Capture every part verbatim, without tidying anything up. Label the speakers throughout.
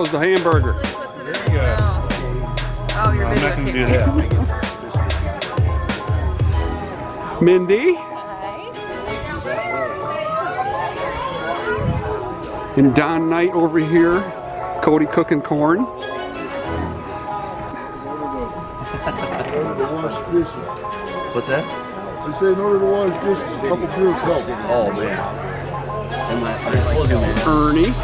Speaker 1: How's the hamburger?
Speaker 2: Very good.
Speaker 3: Oh, you're
Speaker 2: I'm not going to do that.
Speaker 1: Mindy? And Don Knight over here. Cody cooking corn.
Speaker 2: What's that?
Speaker 4: They say in order to wash dishes, a couple beers help.
Speaker 2: Oh, man.
Speaker 1: Ernie.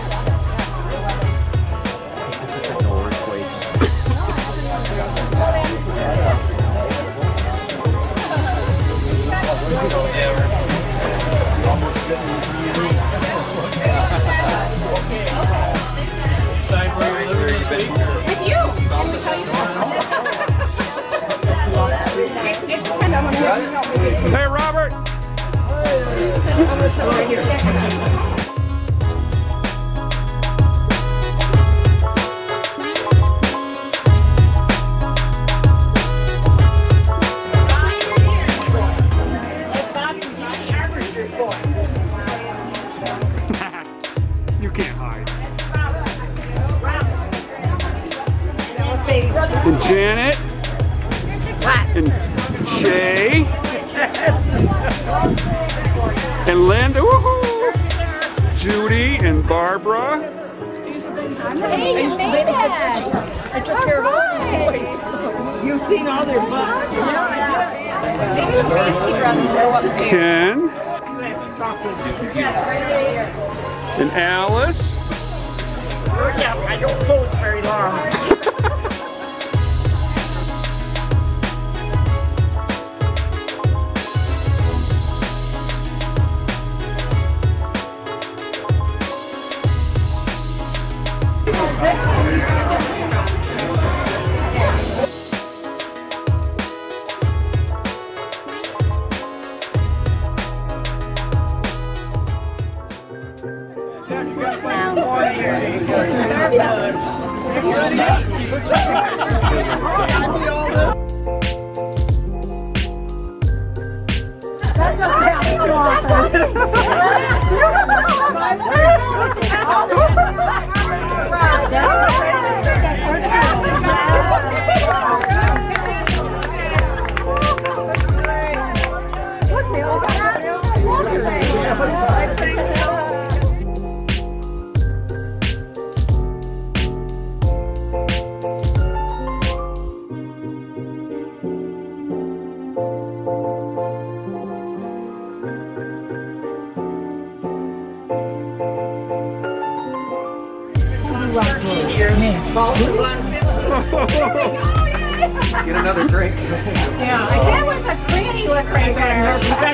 Speaker 1: Hey, Robert! You can't hide. And Janet. And Shay. And Linda. Woohoo! Judy and Barbara.
Speaker 3: Hey, you made it!
Speaker 5: I took care of all these boys. You've seen all their butts.
Speaker 3: Maybe the fancy dresses go upstairs.
Speaker 1: Ken. And Alice.
Speaker 5: Yeah, I don't pose very long.
Speaker 2: Get another drink.
Speaker 3: Yeah, that was a granny look right there.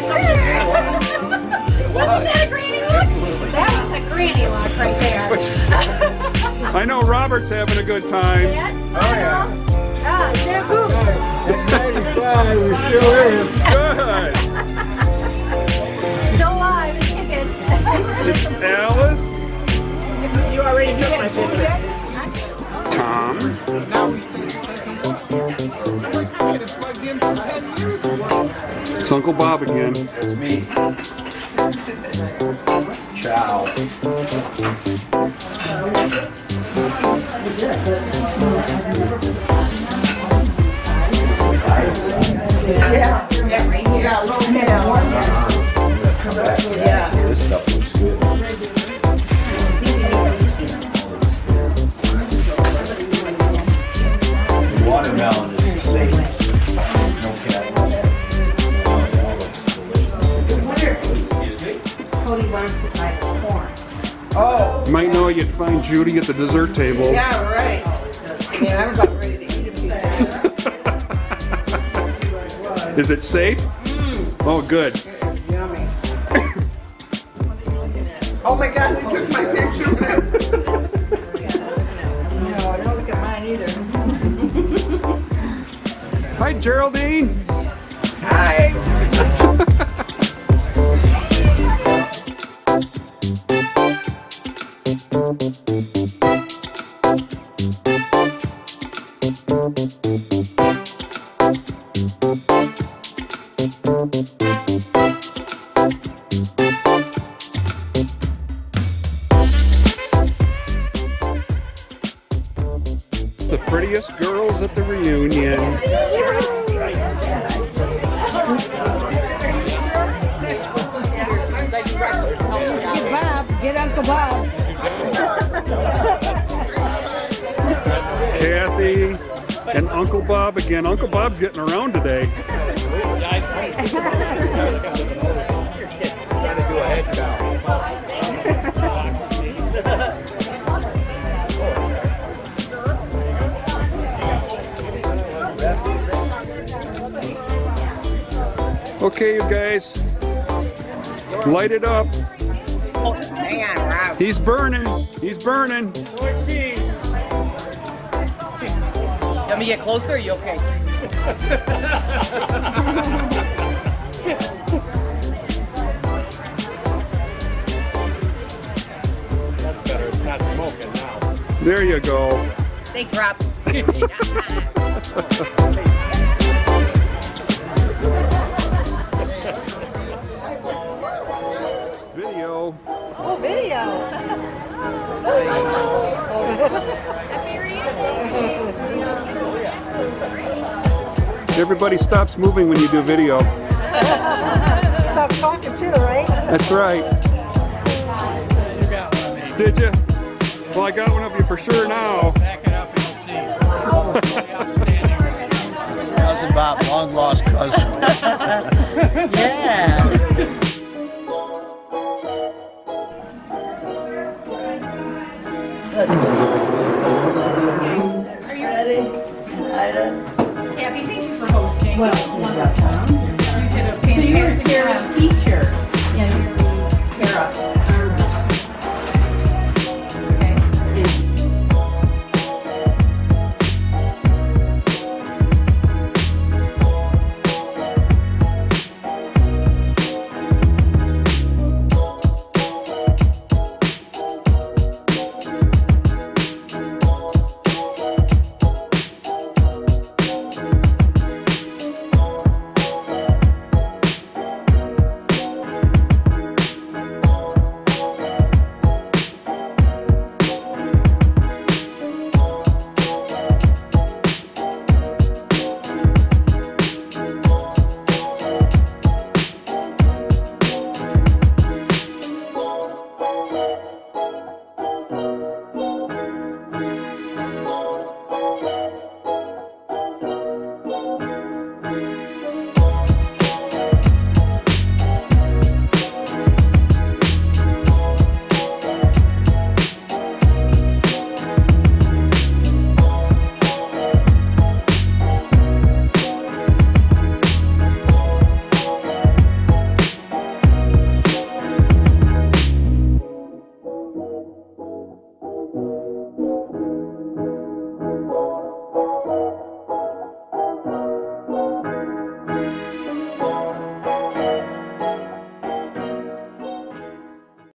Speaker 3: Wasn't that a granny look? That was a granny look right there.
Speaker 1: I know Robert's having a good time.
Speaker 3: Oh, yeah. Ah, shampoo.
Speaker 4: ninety-five, we still in.
Speaker 1: Good.
Speaker 3: Still alive and kicking.
Speaker 1: Alice.
Speaker 5: You already took my picture.
Speaker 1: Tom. It's Uncle Bob again.
Speaker 2: That's me. Ciao.
Speaker 5: Yeah, yeah, right here. Yeah, a little bit of one. Yeah.
Speaker 2: This stuff looks good. Watermelon is safe. No calories.
Speaker 5: Cody wants to buy corn. Oh.
Speaker 1: You might know you'd find Judy at the dessert table.
Speaker 5: Yeah, right. Yeah, I'm about ready to eat a piece of it.
Speaker 1: Is it safe?
Speaker 5: Mm.
Speaker 1: Oh, good.
Speaker 5: Yummy. Oh my God, they took my picture. No, I don't look at mine either.
Speaker 1: Hi, Geraldine.
Speaker 5: Hi.
Speaker 1: prettiest girls at the reunion.
Speaker 3: Bob, get Uncle Bob.
Speaker 1: Kathy and Uncle Bob again. Uncle Bob's getting around today. Okay, you guys, light it up.
Speaker 5: Hang on, Rob.
Speaker 1: He's burning. He's burning.
Speaker 6: Let me get closer, are you okay?
Speaker 7: That's better, it's not smoking now.
Speaker 1: There you go.
Speaker 6: Thanks, Rob.
Speaker 1: Video.
Speaker 5: Oh, video.
Speaker 1: Everybody stops moving when you do video.
Speaker 5: Stop talking too, right?
Speaker 1: That's right.
Speaker 7: You got one, man.
Speaker 1: Did you? Well, I got one of you for sure now.
Speaker 7: Back it up and you'll see. Outstanding.
Speaker 2: Cousin Bob, long lost cousin.
Speaker 6: Yeah.
Speaker 3: Are you ready? Kathy, thank you for hosting. Well, you did a fantastic job. So you were Tara's teacher. Yeah.